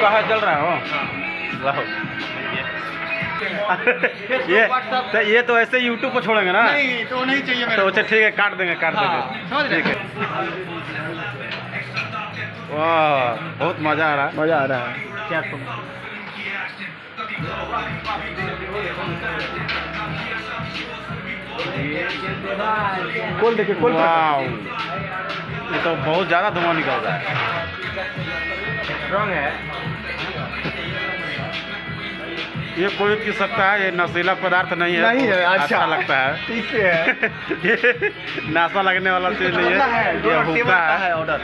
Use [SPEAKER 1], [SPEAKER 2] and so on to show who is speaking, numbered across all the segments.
[SPEAKER 1] कहाँ चल रहा हो? ये तो ऐसे यूट्यूब पर छोड़ेंगे ना?
[SPEAKER 2] नहीं तो नहीं चाहिए मेरे
[SPEAKER 1] तो अच्छा ठीक है, काट देंगे ठीक है। वाह बहुत मज़ा आ रहा है।
[SPEAKER 2] क्या तुम खोल देखिए खोल।
[SPEAKER 1] वाह ये तो बहुत ज़्यादा धुआं निकल रहा है।
[SPEAKER 2] स्ट्रॉन्ग है
[SPEAKER 1] ये कोई पी सकता है, ये नशीला पदार्थ नहीं है।
[SPEAKER 2] नहीं है।
[SPEAKER 1] अच्छा लगता है।
[SPEAKER 2] ठीक है।
[SPEAKER 1] ये नाशा लगने वाला चीज नहीं है, ये हुक्का है।
[SPEAKER 2] ऑर्डर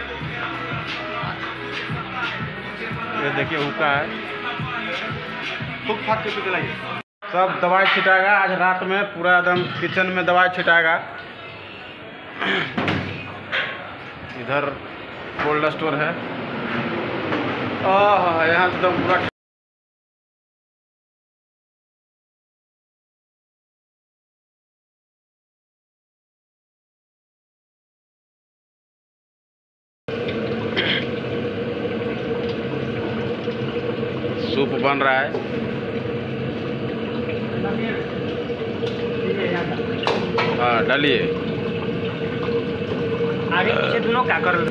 [SPEAKER 1] ये देखिए हुक्का है।
[SPEAKER 2] खूब फाट के चलाइए।
[SPEAKER 1] सब दवाई छिटाएगा आज रात में, पूरा एकदम किचन में दवाई छिटाएगा। इधर कोल्ड स्टोर है। यहाँ एकदम पूरा सूप बन रहा है। हाँ डालिए।
[SPEAKER 2] आगे पीछे दोनों क्या कर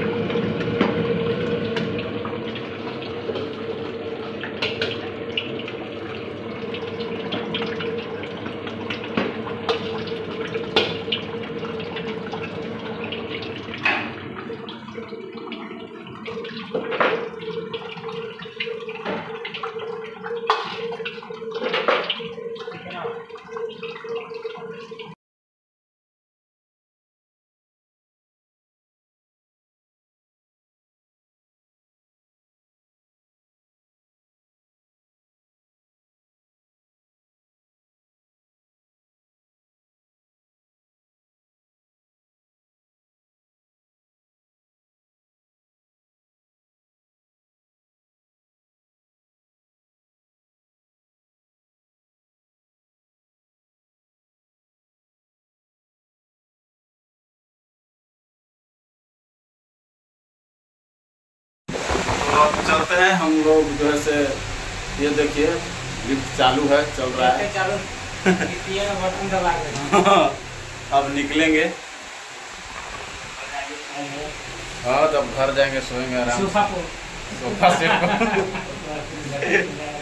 [SPEAKER 1] अब चलते हैं हम लोग जो है से। ये देखिए लिफ्ट चालू है, चल रहा है।
[SPEAKER 2] बटन दबा के
[SPEAKER 1] अब निकलेंगे। हाँ जब घर जाएंगे सोएंगे आराम। Sofa set